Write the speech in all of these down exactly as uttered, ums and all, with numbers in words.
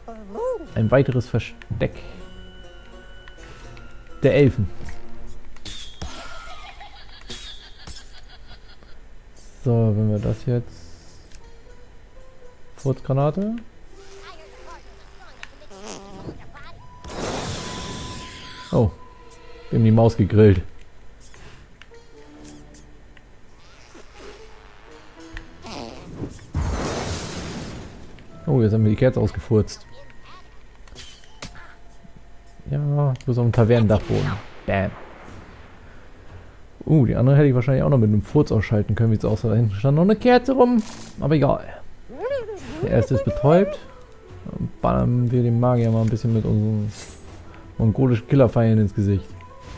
Ein weiteres Versteck der Elfen. So, wenn wir das jetzt... Furzgranate. Oh, wir haben die Maus gegrillt. Oh, jetzt haben wir die Kerze ausgefurzt. Ja, bloß auf dem Tavernendachboden. Bam. Uh, die andere hätte ich wahrscheinlich auch noch mit einem Furz ausschalten können, wie es aussah. Da hinten stand noch eine Kerze rum. Aber egal. Der erste ist betäubt. Dann ballern wir den Magier mal ein bisschen mit unseren mongolischen Killerpfeilen ins Gesicht.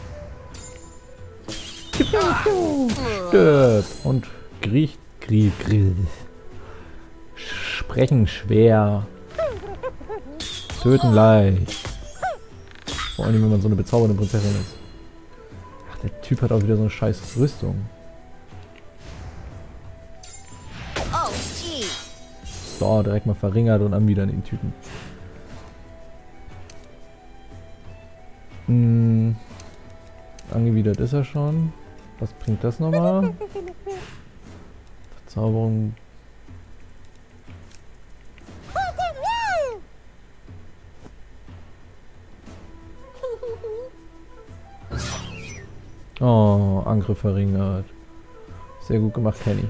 Stirb! Und kriecht, grill, grill. Sprechen schwer. Töten leicht. Vor allem, wenn man so eine bezaubernde Prinzessin ist. Ach, der Typ hat auch wieder so eine scheiß Rüstung. So, direkt mal verringert und anwidern den Typen. Hm. Angewidert ist er schon. Was bringt das nochmal? Verzauberung. Oh, Angriff verringert. Sehr gut gemacht, Kenny.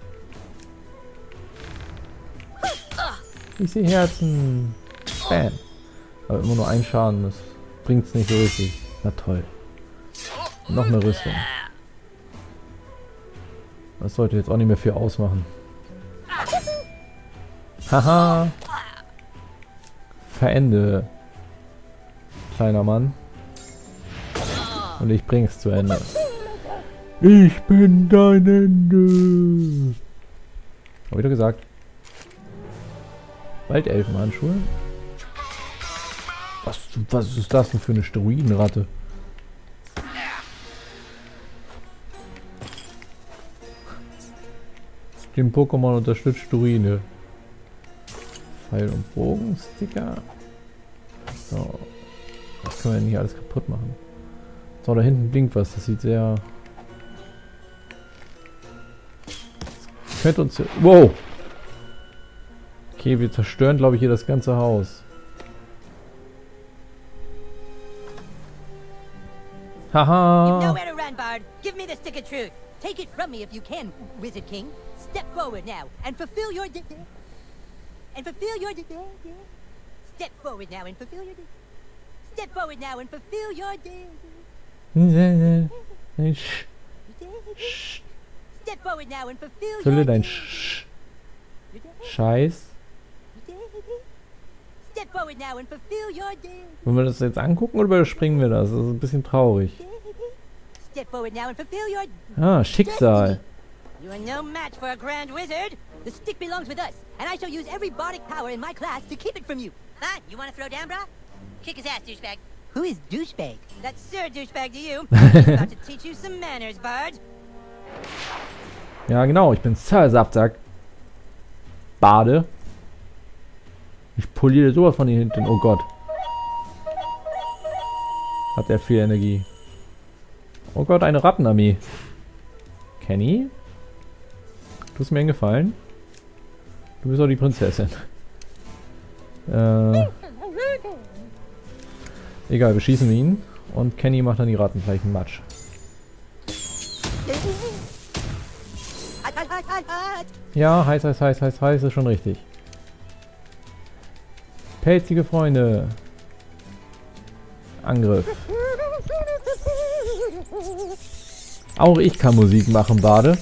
Ich sehe Herzen. Bam. Aber immer nur ein Schaden, das bringt's nicht so richtig. Na toll. Noch eine Rüstung. Das sollte jetzt auch nicht mehr viel ausmachen. Haha. Verende. Kleiner Mann. Und ich bring's zu Ende. Ich bin dein Ende. Hab ich doch gesagt. Waldelfenhandschuhe. Was, was ist das denn für eine Steroidenratte? Den Pokémon unterstützt Steroide. Pfeil- und Bogensticker. So. Das können wir ja nicht alles kaputt machen. So, da hinten blinkt was. Das sieht sehr... Das könnte uns... Wow! Okay, wir zerstören, glaube ich, hier das ganze Haus. Haha! You've nowhere to run, Bard. Give me the stick of truth. Take it from me if you can, Wizard King. Step forward now and fulfill your de and fulfill your de Step forward now and fulfill your de Step forward now and fulfill your de Step forward now and fulfill Fülle your dein Sch Scheiß. Step forward now and fulfill your Wollen wir das jetzt angucken oder überspringen wir das? Das ist ein bisschen traurig. Step forward now and fulfill your Ah, Schicksal. You are no match for a grand wizard. The stick belongs with us, and I shall use every bardic power in my class to keep it from you. Fine, you want to throw down, brah? Kick his ass, douchebag. Who is douchebag? That's Sir Douchebag to you. He's about to teach you some manners, Bard. Ja, genau, ich bin Sir Saftsack. Bade. Ich poliere sowas von hier hinten. Oh Gott. Hat er viel Energie. Oh Gott, eine Rattenarmee. Kenny? Tust mir einen Gefallen? Du bist doch die Prinzessin. Äh, egal, wir schießen ihn. Und Kenny macht dann die Ratten gleich einen Matsch. Ja, heiß, heiß, heiß, heiß, heiß ist schon richtig. Pelzige Freunde. Angriff. Auch ich kann Musik machen, Bade.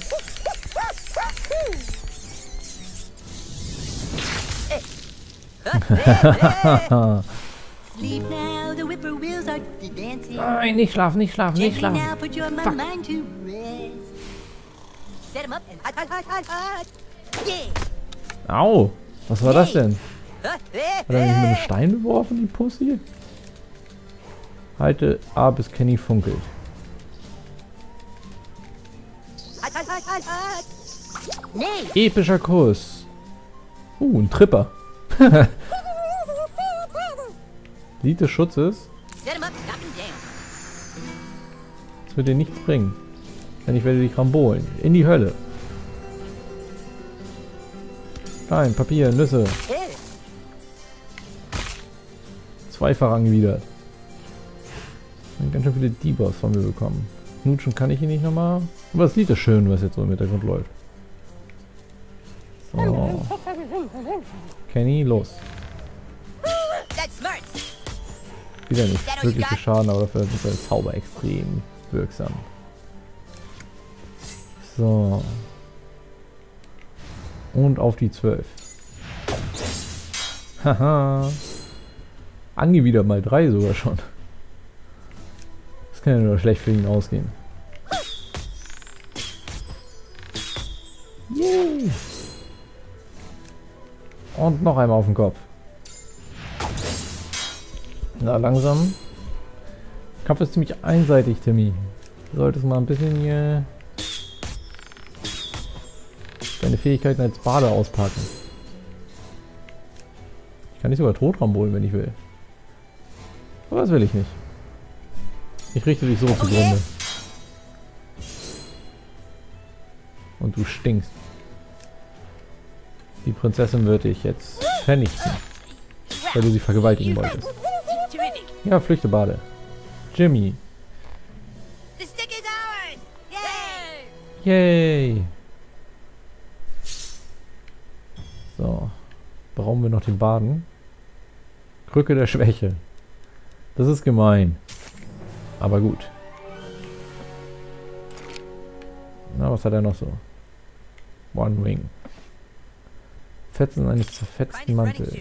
Nein, nicht schlafen, nicht schlafen, nicht schlafen. Fuck. Au, was war das denn? Hat er mich mit einem Stein beworfen, die Pussy? Halte A, bis Kenny funkelt. Epischer Kuss. Uh, ein Tripper. Lied des Schutzes. Set 'em up, knock 'em down. Das wird dir nichts bringen. Denn ich werde dich rambolen. In die Hölle. Stein, Papier, Nüsse. Here. Zweifach angewidert. Ganz schön viele Debuffs von mir bekommen. Knutschen kann ich ihn nicht nochmal. Aber das Lied ist schön, was jetzt so im Hintergrund läuft. So. Kenny, los. That's smart. Wieder nicht wirklich viel Schaden, aber dafür ist der Zauber extrem wirksam. So. Und auf die zwölf. Haha. Angewidert mal drei sogar schon. Das kann ja nur schlecht für ihn ausgehen. Yay. Und noch einmal auf den Kopf. Na, langsam. Kampf ist ziemlich einseitig, Timmy. Du solltest mal ein bisschen hier deine Fähigkeiten als Bade auspacken. Ich kann dich sogar tot rambolen, wenn ich will. Aber das will ich nicht. Ich richte dich so zugrunde. Und du stinkst. Die Prinzessin wird dich jetzt vernichten, weil du sie vergewaltigen wolltest. Ja, flüchte, Bade. Jimmy. The stick is ours! Yay! Yay! So. Brauchen wir noch den Baden? Krücke der Schwäche. Das ist gemein. Aber gut. Na, was hat er noch so? One Wing. Fetzen eines zerfetzten Mantels.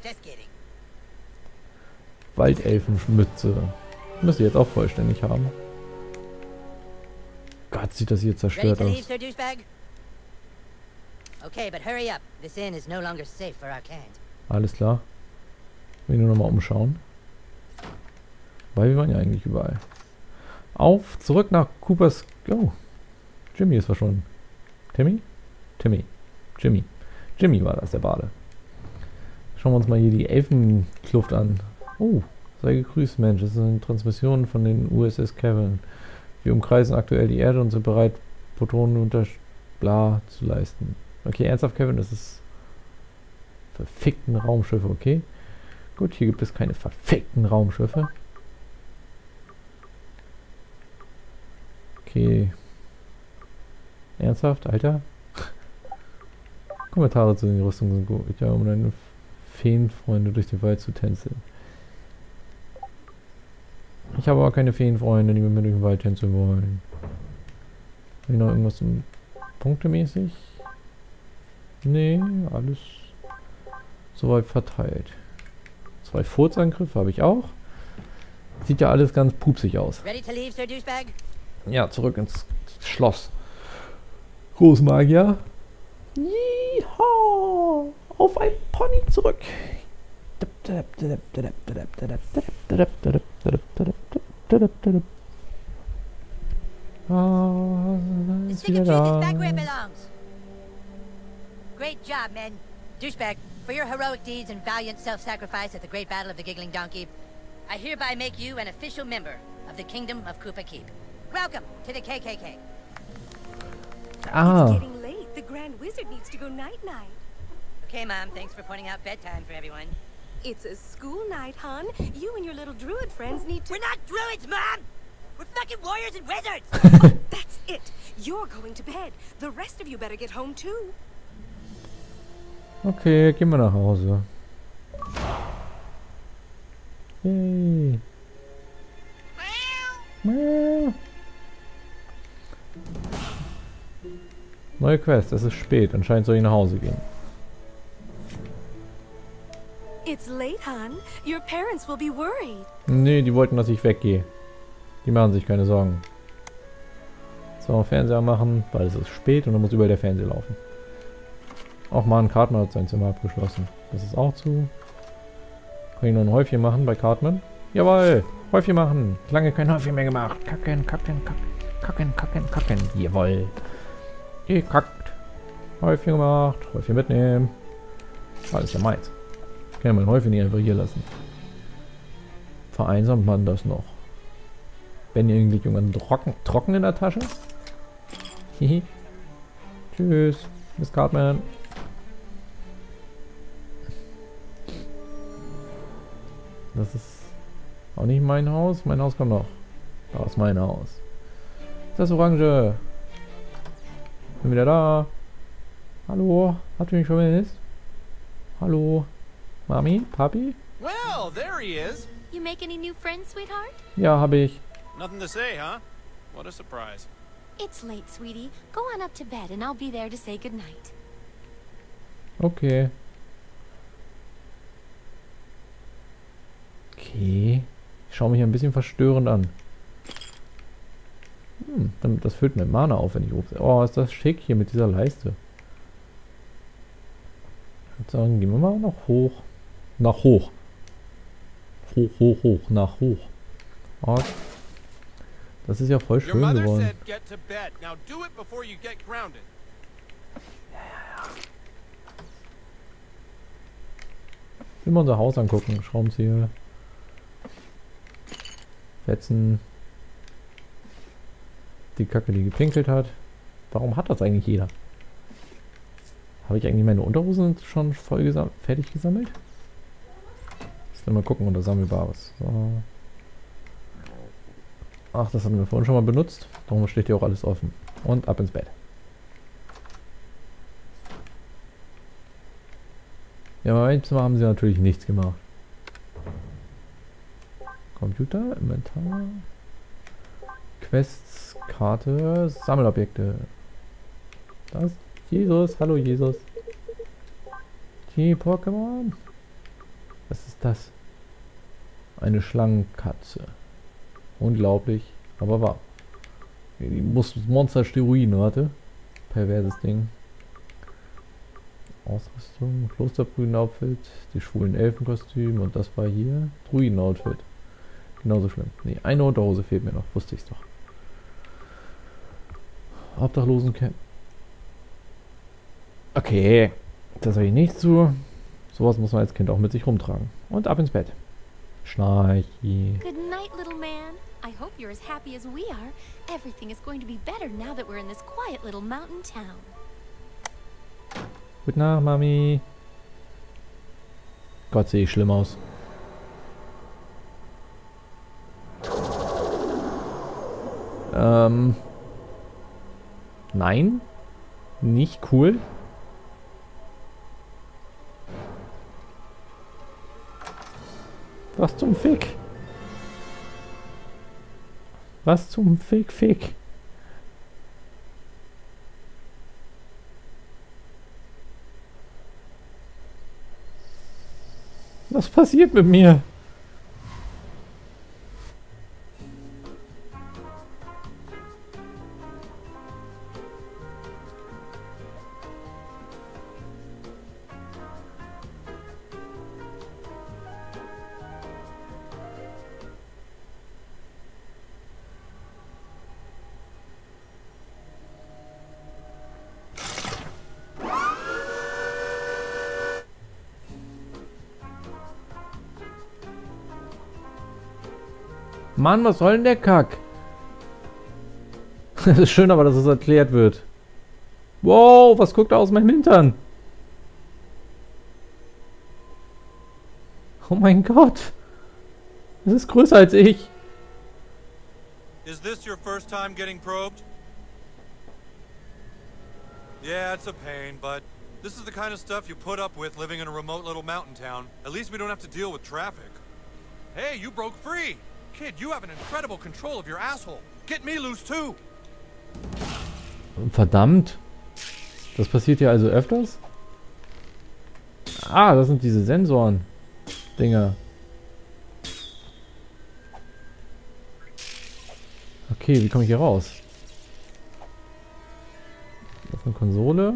Waldelfenmütze. Müsste jetzt auch vollständig haben. Gott, sieht das hier zerstört aus. Alles klar. Ich will nur noch mal umschauen. Weil wir waren ja eigentlich überall. Auf, zurück nach Coopers... Oh, Jimmy ist verschwunden. Timmy? Timmy. Jimmy. Jimmy war das, der Bade. Schauen wir uns mal hier die Elfenkluft an. Oh, sei gegrüßt, Mensch. Das ist eine Transmission von den U S S Kevin. Wir umkreisen aktuell die Erde und sind bereit, Protonen unter bla zu leisten. Okay, ernsthaft, Kevin, das ist verfickten Raumschiffe, okay? Gut, hier gibt es keine verfickten Raumschiffe. Okay. Ernsthaft, Alter? Kommentare zu den Rüstungen sind gut. Ja, um deine Feenfreunde durch den Wald zu tänzeln. Ich habe aber keine Feenfreunde, die mit mir durch den Wald tänzeln wollen. Habe ich noch irgendwas um punktemäßig? Nee, alles soweit verteilt. Zwei Furzangriffe habe ich auch. Sieht ja alles ganz pupsig aus. Ready to leave, Sir Douchebag? Ja, zurück ins Schloss. Großmagier. Yeehaw! Auf ein Pony zurück. Ah, ist wieder da. Great job, men. Douchebag, for your heroic deeds and valiant self-sacrifice at the Great Battle of the Giggling Donkey, I hereby make you an official member of the Kingdom of Koopa Keep. Welcome to the K K K. Ah. It's getting late. The Grand Wizard needs to go night-night. Okay, Mom. Thanks for pointing out bedtime for everyone. It's a school night, hon. You and your little druid friends need to... We're not druids, Mom! We're fucking warriors and wizards! Oh, that's it. You're going to bed. The rest of you better get home, too. Okay, gehen wir nach Hause. Yay. Mäh. Neue Quest, es ist spät. Anscheinend soll ich nach Hause gehen. It's late, hon. Your parents will be worried. Nee, die wollten, dass ich weggehe. Die machen sich keine Sorgen. So, Fernseher machen, weil es ist spät und dann muss überall der Fernseher laufen. Auch Mann, Cartman hat sein Zimmer abgeschlossen. Das ist auch zu. Kann ich noch ein Häufchen machen bei Cartman? Jawohl! Häufchen machen! Lange kein Häufchen mehr gemacht. Kacken, kacken, kacken, kacken, kacken, kacken. Jawohl! Gekackt. Häufchen gemacht. Häufchen mitnehmen. Alles ja meins. Ich kann ja mein Häufchen nicht einfach hier lassen. vereinsamt man das noch. Wenn irgendwie irgendwann trocken, trocken in der Tasche. Hihi. Tschüss, Miss Cartman. Das ist auch nicht mein Haus. Mein Haus kommt noch. Da ist mein Haus. Das Orange. Bin wieder da. Hallo, habt ihr mich vermisst? Hallo, Mami, Papi? Well, there he is. You make any new friends, sweetheart? Ja, habe ich. Nothing to say, huh? What a surprise. It's late, sweetie. Go on up to bed and I'll be there to say goodnight. Okay. Okay. Ich schaue mich ein bisschen verstörend an. Hm, dann- das füllt mir Mana auf, wenn ich rufe. Oh, ist das schick hier mit dieser Leiste. Ich würde sagen, gehen wir mal nach hoch. Nach hoch. Hoch, hoch, hoch. Nach hoch. Oh, das ist ja voll Your schön mother geworden. said get to bed. Now do it before you get grounded. Ich will mal unser Haus angucken. Schraubenzieher. Fetzen. Die Kacke, die gepinkelt hat. Warum hat das eigentlich jeder? Habe ich eigentlich meine Unterhosen schon voll gesam fertig gesammelt? Jetzt mal gucken unter Sammelbares. So. Ach, das hatten wir vorhin schon mal benutzt. Darum steht hier auch alles offen. Und ab ins Bett. Ja, in meinem Zimmer haben sie natürlich nichts gemacht. Computer, Inventar. Quests, Karte, Sammelobjekte. Da ist Jesus. Hallo Jesus. Die Pokémon. Was ist das? Eine Schlangenkatze. Unglaublich, aber wahr. Die muss Monster Steroiden hatte. Perverses Ding. Ausrüstung, Klosterbrüden-Outfit, die schwulen Elfenkostüm und das war hier Druiden-Outfit. Genauso schlimm. Nee, eine Unterhose fehlt mir noch, wusste ich's doch. Obdachlosencamp. Okay, das habe ich nicht zu. Sowas muss man als Kind auch mit sich rumtragen. Und ab ins Bett. Schnarchi. Good night, little man. I hope you're as happy as we are. Everything is going to be better now that we're in this quiet little mountain town. Gute Nacht, Mami. Gott, sehe ich schlimm aus. Ähm. Nein. Nicht cool. Was zum Fick? Was zum Fick, Fick? Was passiert mit mir? Mann, was soll denn der Kack? Das ist schön, aber dass es erklärt wird. Wow, was guckt da aus meinem Hintern? Oh mein Gott. Das ist größer als ich. Is this your first time getting probed? Yeah, it's a pain, but this is the kind of stuff you put up with living in a remote little mountain town. At least we don't have to deal with traffic. Hey, you broke free! Kid, you have an incredible control of your asshole. Get me loose too! Verdammt. Das passiert hier also öfters? Ah, das sind diese Sensoren. Dinger. Okay, wie komme ich hier raus? Das ist eine Konsole.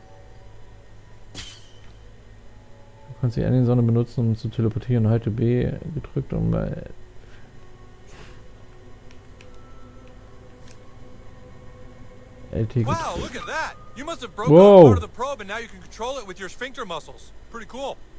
Du kannst die Sonne benutzen, um zu teleportieren. Halte B gedrückt, um bei L T Wow, gedrückt. look at that! You must have broken Whoa. off part of the probe and now you can control it with your sphincter muscles. Pretty cool.